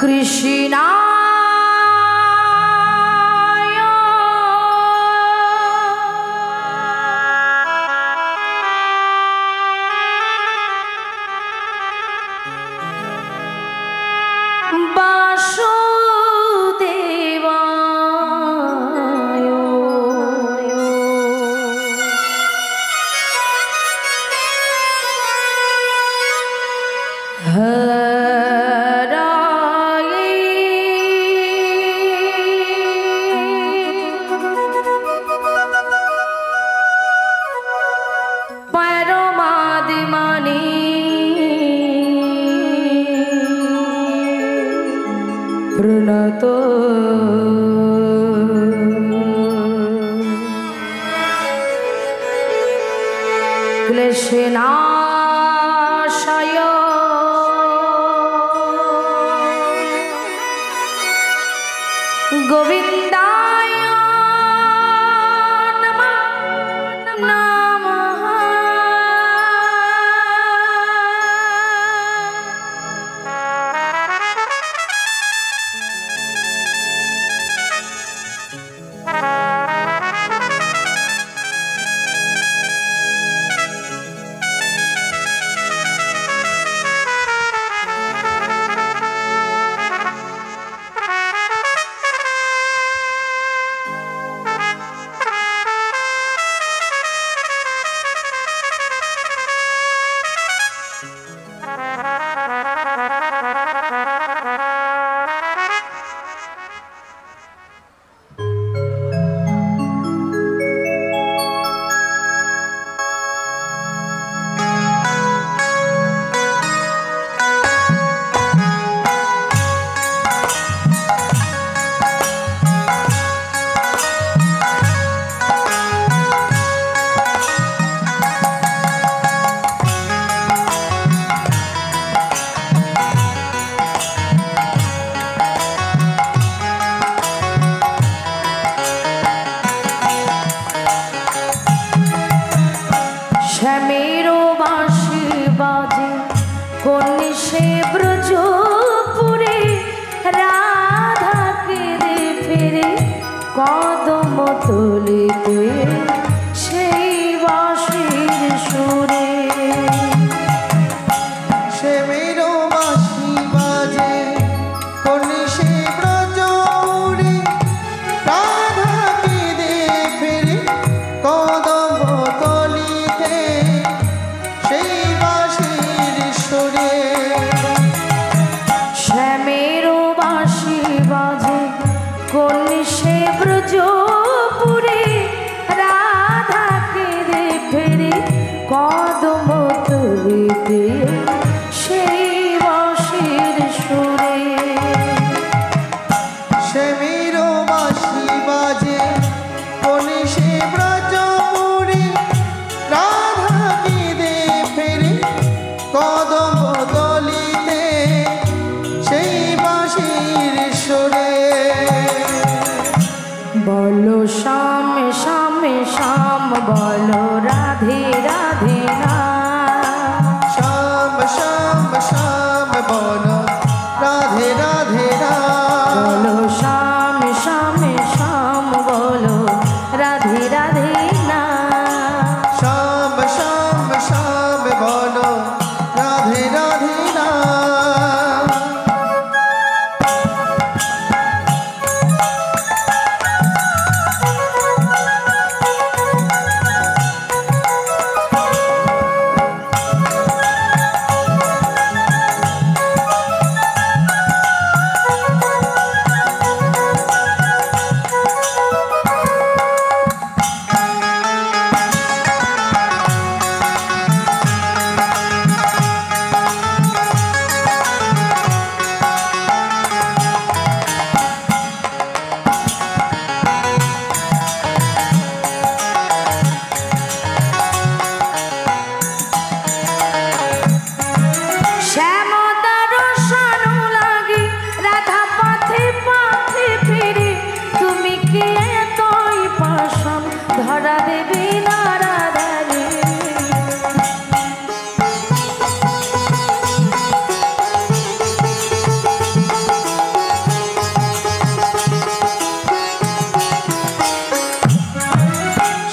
কৃষ্ণা প্রণত ক্লেশনাশয় গোবিন্দায় নমঃ নমঃ। শ্যামের বাঁশি বাজে কন্যে ব্রজপুরে রাধাকে রে ফিরে কদম তলিতে সেই বাঁশির সুরে। শ্যামের বাঁশি বাজে কন্যে ব্রজপুরে রাধাকে রে ফিরে কদম তলিতে সেই বাঁশির সুরে। শ্যামের বাঁশি বাজে কন্যে ব্রজপুরে রাধাকে রে ফেরে কদম তলিতে সেই বাঁশির সুরে। শ্যামের বাঁশি বাজে কন্যে ব্রজপুরে রাধাকে রে ফেরে কদম তলিতে সেই বাঁশির সুরে। বলো শ্যাম শ্যাম শ্যাম বলো রাধে রাধে না। শ্যাম শ্যাম শ্যাম বলো রাধে রাধে রাম। বলো শ্যাম শ্যাম শ্যাম বলো রাধে রাধে না। শ্যাম শ্যাম শ্যাম বলো রাধে রাধে রাম।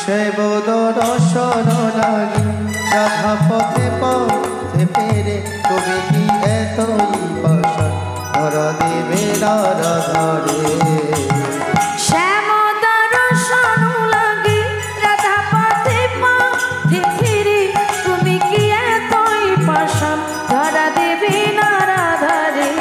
সেবদ রসন লাগি রাধা পথে পথে ফেরে তুমি কি এতই পাশান ধরা দেবে না রাধারে শ্যামদার শানু লাগি রাধা পথে পথে ফিরি তুমি কি এতই পাশান ধরা দেবে না রাধারে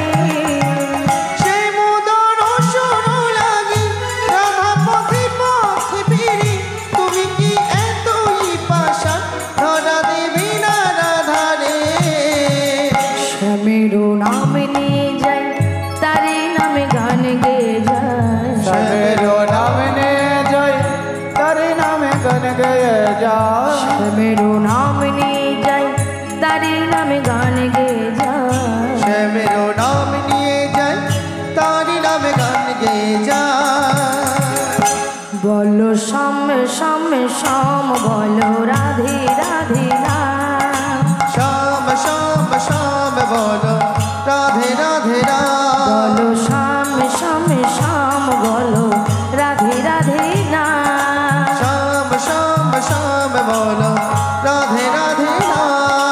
সেবদ রসন লাগি রাধা পথে পথে ফেরে তুমি কি এতই পাশান ধরা দেবে না রাধারে শ্যামের নাম নিয়ে যাই তারি নামে গান গেয়ে যায় শ্যামের নাম নে জয় তারি নামে গান গেয়ে যায় শ্যামের নাম নিয়ে যাই তারি নামে গান গেয়ে যায় শ্যামের নাম নিয়ে যাই তারি নামে গান গেয়ে যায় বলো সামনে সামনে শ্যাম বলো রাধে রাধে না শ্যাম শ্যাম শ্যাম বলো রাধে রাধে রাম বলো সামনে সামনে শ্যাম বলো রাধে রাধে না শ্যাম শ্যাম শ্যাম বলো রাধে রাধে রাম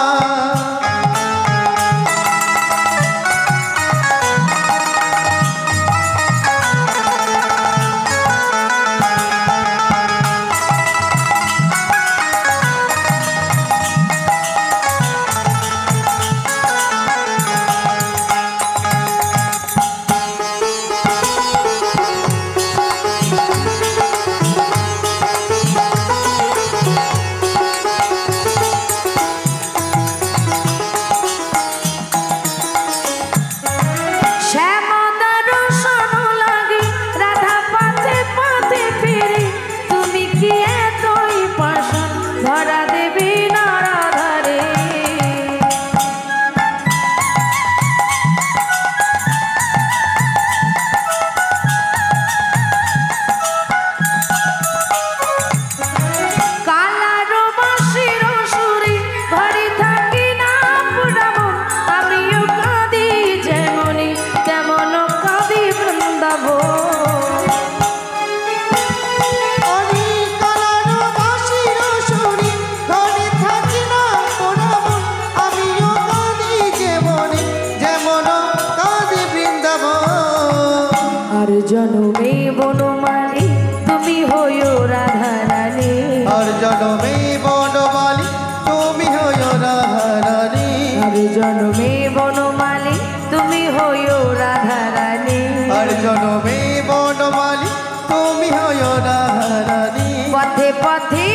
শ্যামদার শানু লাগি রাধা পথে পথে ফিরি তুমি কি এতই পাশান ধরা দেবে না রাধারে কালার বাঁশির সুরে ঘরে থাকি না পুরামন আমিও কাঁদি যেমনি তেমন কাঁদি বৃন্দাবন অনি কালার বাঁশির সুরে ঘরে থাকি না পোড়ামন আমিও কাঁদি যেমনে যেমন কাঁদি বৃন্দাবন আর জনমে বনমালী তুমি হইও রাধা রানী আর জনমে বনমালী তুমি হইও রাধারানী আর জনমে বনমালী তুমি হইও রাধা রানী আর জনমে বনমালী তুমি হইও রাধারানী পথে পথে